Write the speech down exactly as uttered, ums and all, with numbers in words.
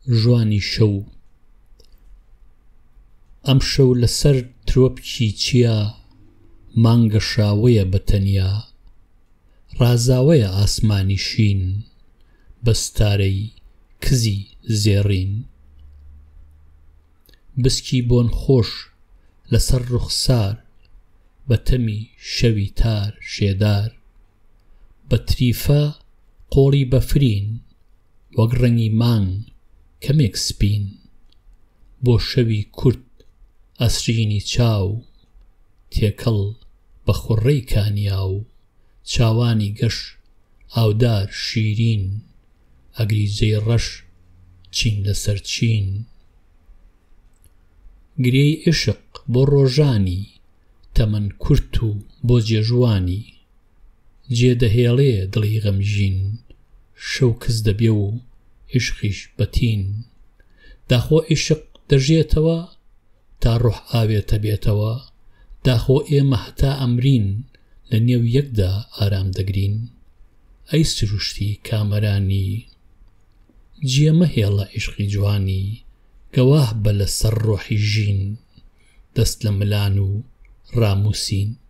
جوانی شەو ئەم شەو لەسەر ترۆپکی چیا مانگە شاوەیە بەتەنیا ڕازاوەیە ئاسمانی شین بەستارەی کزی زێڕین بسکی بۆن خۆش لەسەر ڕوخسار بەتەمی شەوی تار شێدار بە تریفە قۆڵی بەفرین وەک ڕەنگی مانگ کەمێک سپین بۆ شەوی کورت ئەسرینی چاو تێکەڵ بە خوڕەی کانیا و چاوانی گەش ئاودار شیرین ئەگریجەی ڕەش چین لەسەر چین گرێی عشق بۆ ڕۆژانی تەمەن کورت و بۆ جێژوانی جێدەهێڵێ دڵی غەمژین شەو کز دەبێ و عشقیش بەتین داخۆ عشق دەژێتەوە تا ڕوح ئاوێتە بێتەوە داخۆ ئێمە هەتا ئەمرین لە نێو یەکدا ئارام دەگرین ئەی سروشتی کامەرانی جێ مەهێڵە عشقی جوانی گەواه بە لەسەر ڕۆحی ژین دەست لە ملان و ڕاموسین